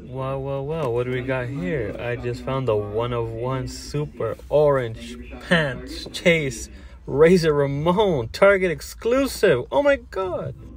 Well, what do we got here? I just found the 1 of 1 super orange pants chase Razor Ramon Target exclusive. Oh my god.